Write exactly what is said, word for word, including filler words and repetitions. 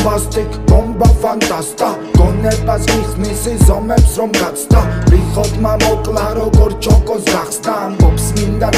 ბომბასტიკ, ბომბა ფანტასტა გონებას გიხსნის ზომებს რომ გაცდა რიხოდმა მოკლა როგორ ჩოკოს გახსნა ამბობს მინდა